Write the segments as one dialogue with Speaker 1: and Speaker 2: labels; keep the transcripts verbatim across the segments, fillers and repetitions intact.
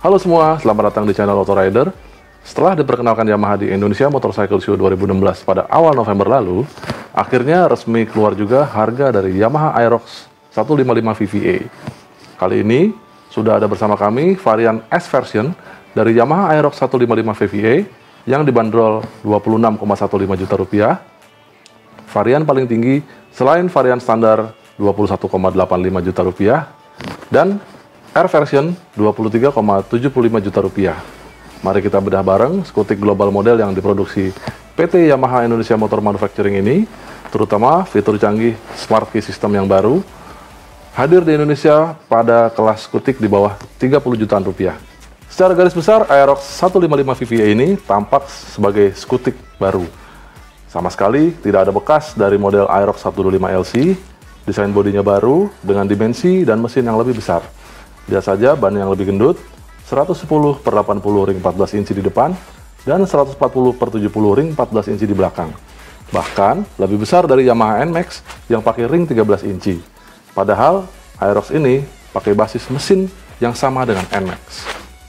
Speaker 1: Halo semua, selamat datang di channel Autorider. Setelah diperkenalkan Yamaha di Indonesia Motorcycle Show dua ribu enam belas pada awal November lalu, akhirnya resmi keluar juga harga dari Yamaha Aerox seratus lima puluh lima V V A. Kali ini sudah ada bersama kami varian S version dari Yamaha Aerox seratus lima puluh lima V V A yang dibanderol dua puluh enam koma lima belas juta rupiah. Varian paling tinggi selain varian standar dua puluh satu koma delapan lima juta rupiah dan R version dua puluh tiga koma tujuh lima juta rupiah. Mari kita bedah bareng skutik global model yang diproduksi P T Yamaha Indonesia Motor Manufacturing ini, terutama fitur canggih Smart Key System yang baru, hadir di Indonesia pada kelas skutik di bawah tiga puluh jutaan rupiah. Secara garis besar, Aerox seratus lima puluh lima V V A ini tampak sebagai skutik baru. Sama sekali tidak ada bekas dari model Aerox seratus dua puluh lima L C, desain bodinya baru dengan dimensi dan mesin yang lebih besar. Lihat saja ban yang lebih gendut, seratus sepuluh per delapan puluh ring empat belas inci di depan, dan seratus empat puluh per tujuh puluh ring empat belas inci di belakang. Bahkan, lebih besar dari Yamaha N Max yang pakai ring tiga belas inci. Padahal, Aerox ini pakai basis mesin yang sama dengan N Max.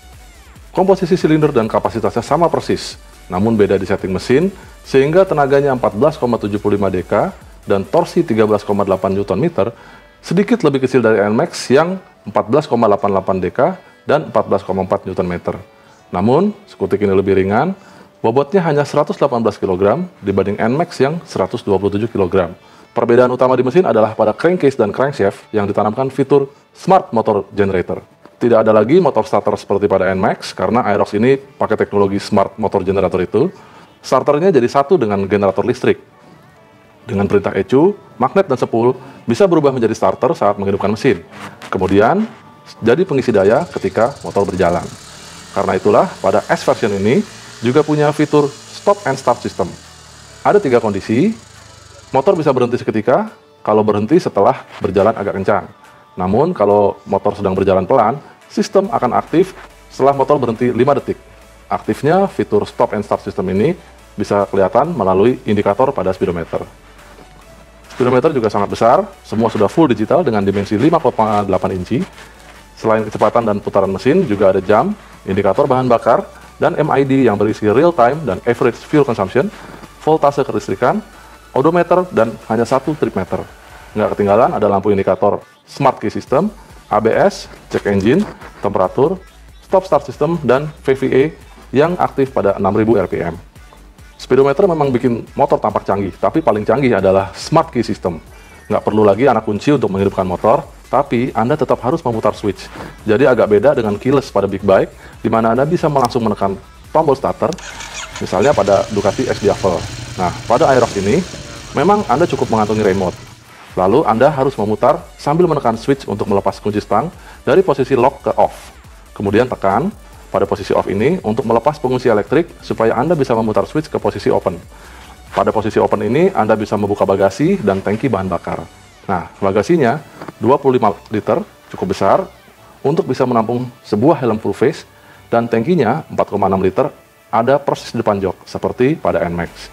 Speaker 1: Komposisi silinder dan kapasitasnya sama persis, namun beda di setting mesin, sehingga tenaganya empat belas koma tujuh lima D K dan torsi tiga belas koma delapan newton meter, sedikit lebih kecil dari N Max yang empat belas koma delapan delapan D K dan empat belas koma empat newton meter. Namun, skutik ini lebih ringan, bobotnya hanya seratus delapan belas kilogram dibanding N Max yang seratus dua puluh tujuh kilogram. Perbedaan utama di mesin adalah pada crankcase dan crankshaft yang ditanamkan fitur Smart Motor Generator. Tidak ada lagi motor starter seperti pada N Max karena Aerox ini pakai teknologi Smart Motor Generator itu. Starternya jadi satu dengan generator listrik. Dengan perintah E C U, magnet dan sepul bisa berubah menjadi starter saat menghidupkan mesin. Kemudian, jadi pengisi daya ketika motor berjalan. Karena itulah, pada S version ini juga punya fitur stop and start system. Ada tiga kondisi, motor bisa berhenti seketika kalau berhenti setelah berjalan agak kencang. Namun, kalau motor sedang berjalan pelan, sistem akan aktif setelah motor berhenti lima detik. Aktifnya fitur stop and start system ini bisa kelihatan melalui indikator pada speedometer. Speedometer juga sangat besar, semua sudah full digital dengan dimensi lima koma delapan inci. Selain kecepatan dan putaran mesin, juga ada jam, indikator bahan bakar, dan M I D yang berisi real time dan average fuel consumption, voltase kelistrikan, odometer, dan hanya satu trip meter. Nggak ketinggalan ada lampu indikator Smart Key System, A B S, cek engine, temperatur, stop start system, dan V V A yang aktif pada enam ribu R P M. Speedometer memang bikin motor tampak canggih, tapi paling canggih adalah Smart Key System. Nggak perlu lagi anak kunci untuk menghidupkan motor, tapi Anda tetap harus memutar switch. Jadi agak beda dengan keyless pada big bike, di mana Anda bisa langsung menekan tombol starter, misalnya pada Ducati X Diavel. Nah, pada Aerox ini, memang Anda cukup mengantongi remote. Lalu Anda harus memutar sambil menekan switch untuk melepas kunci stang dari posisi lock ke off. Kemudian tekan pada posisi off ini untuk melepas pengunci elektrik supaya Anda bisa memutar switch ke posisi open. Pada posisi open ini Anda bisa membuka bagasi dan tangki bahan bakar. Nah, bagasinya dua puluh lima liter, cukup besar untuk bisa menampung sebuah helm full face, dan tangkinya empat koma enam liter ada persis di depan jok seperti pada N Max.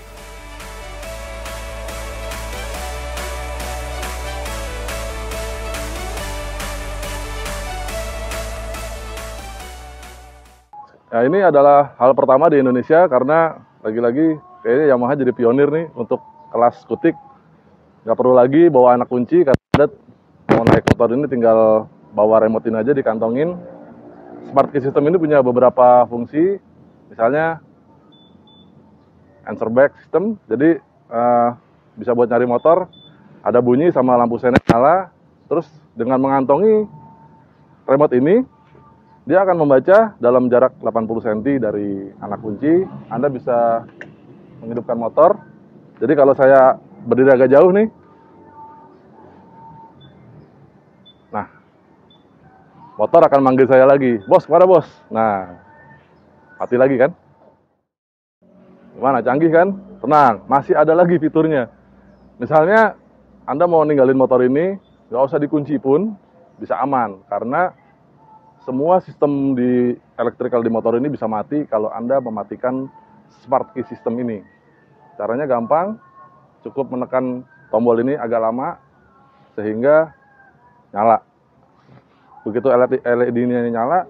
Speaker 1: Nah, ini adalah hal pertama di Indonesia karena lagi-lagi kayaknya Yamaha jadi pionir nih untuk kelas skutik. Nggak perlu lagi bawa anak kunci, karena Anda mau naik motor ini tinggal bawa remote ini aja dikantongin. Smart Key System ini punya beberapa fungsi, misalnya answer back system, jadi uh, bisa buat nyari motor, ada bunyi sama lampu senen nyala, terus dengan mengantongi remote ini, dia akan membaca dalam jarak delapan puluh sentimeter dari anak kunci. Anda bisa menghidupkan motor. Jadi kalau saya berdiri agak jauh nih, nah, motor akan manggil saya lagi, bos, kemana bos? Nah, mati lagi kan? Gimana, canggih kan? Tenang, masih ada lagi fiturnya. Misalnya, Anda mau ninggalin motor ini, nggak usah dikunci pun, bisa aman. Karena semua sistem di electrical di motor ini bisa mati kalau Anda mematikan Smart Key System ini. Caranya gampang, cukup menekan tombol ini agak lama, sehingga nyala. Begitu L E D-nya nyala,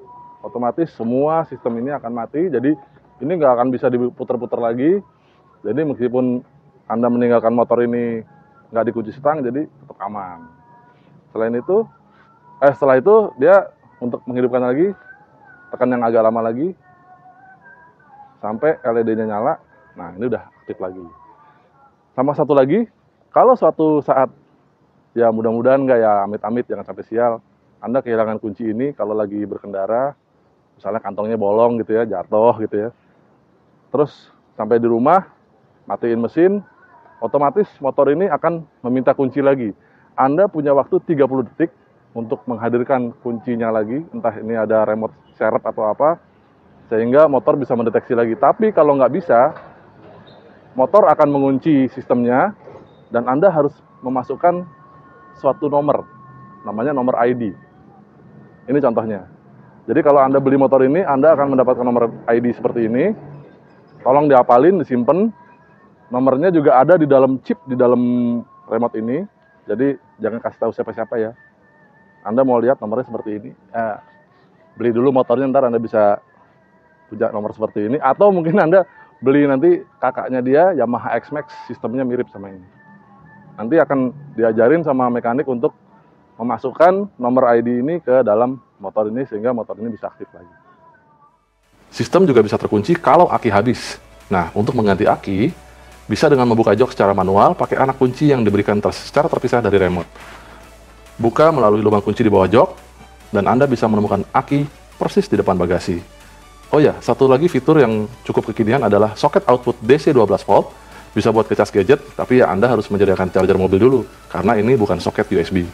Speaker 1: otomatis semua sistem ini akan mati. Jadi ini nggak akan bisa diputar-putar lagi. Jadi meskipun Anda meninggalkan motor ini nggak dikunci stang, jadi tetap aman. Selain itu, eh setelah itu dia untuk menghidupkan lagi, tekan yang agak lama lagi, sampai L E D-nya nyala. Nah ini udah aktif lagi. Sama satu lagi, kalau suatu saat, ya mudah-mudahan nggak ya, amit-amit jangan sampai sial, Anda kehilangan kunci ini kalau lagi berkendara, misalnya kantongnya bolong gitu ya, jatuh gitu ya. Terus sampai di rumah, matiin mesin, otomatis motor ini akan meminta kunci lagi. Anda punya waktu tiga puluh detik untuk menghadirkan kuncinya lagi, entah ini ada remote seret atau apa, sehingga motor bisa mendeteksi lagi. Tapi kalau nggak bisa, motor akan mengunci sistemnya, dan Anda harus memasukkan suatu nomor, namanya nomor I D. Ini contohnya. Jadi kalau Anda beli motor ini, Anda akan mendapatkan nomor I D seperti ini. Tolong dihafalin, disimpan. Nomornya juga ada di dalam chip, di dalam remote ini. Jadi jangan kasih tahu siapa-siapa ya. Anda mau lihat nomornya seperti ini, eh, beli dulu motornya, ntar Anda bisa punya nomor seperti ini. Atau mungkin Anda beli nanti kakaknya dia, Yamaha X-Max, sistemnya mirip sama ini. Nanti akan diajarin sama mekanik untuk memasukkan nomor I D ini ke dalam motor ini, sehingga motor ini bisa aktif lagi. Sistem juga bisa terkunci kalau aki habis. Nah, untuk mengganti aki, bisa dengan membuka jok secara manual pakai anak kunci yang diberikan ter secara terpisah dari remote. Buka melalui lubang kunci di bawah jok, dan Anda bisa menemukan aki persis di depan bagasi. Oh ya, satu lagi fitur yang cukup kekinian adalah soket output D C dua belas volt. Bisa buat kecas gadget, tapi ya Anda harus menyediakan charger mobil dulu, karena ini bukan soket U S B.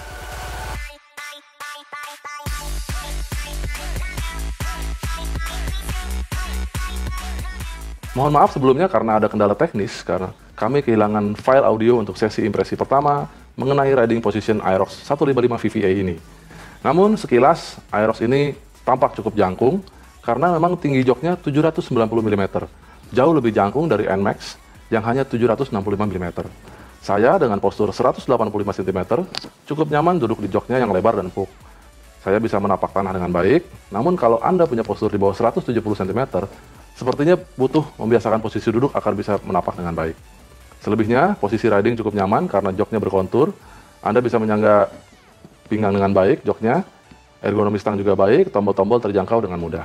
Speaker 1: Mohon maaf sebelumnya karena ada kendala teknis, karena kami kehilangan file audio untuk sesi impresi pertama mengenai riding position Aerox seratus lima puluh lima V V A ini. Namun sekilas, Aerox ini tampak cukup jangkung, karena memang tinggi joknya tujuh ratus sembilan puluh milimeter, jauh lebih jangkung dari N MAX yang hanya tujuh ratus enam puluh lima milimeter. Saya dengan postur seratus delapan puluh lima sentimeter, cukup nyaman duduk di joknya yang lebar dan empuk. Saya bisa menapak tanah dengan baik, namun kalau Anda punya postur di bawah seratus tujuh puluh sentimeter, sepertinya butuh membiasakan posisi duduk agar bisa menapak dengan baik. Selebihnya, posisi riding cukup nyaman karena joknya berkontur. Anda bisa menyangga pinggang dengan baik joknya, ergonomi stang juga baik, tombol-tombol terjangkau dengan mudah.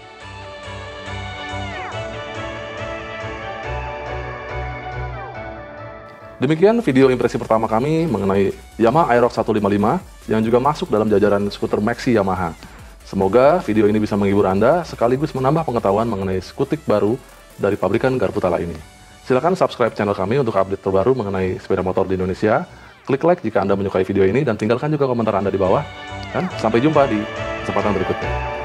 Speaker 1: Demikian video impresi pertama kami mengenai Yamaha Aerox seratus lima puluh lima yang juga masuk dalam jajaran skuter Maxi Yamaha. Semoga video ini bisa menghibur Anda sekaligus menambah pengetahuan mengenai skutik baru dari pabrikan Garputala ini. Silakan subscribe channel kami untuk update terbaru mengenai sepeda motor di Indonesia. Klik like jika Anda menyukai video ini dan tinggalkan juga komentar Anda di bawah. Dan sampai jumpa di kesempatan berikutnya.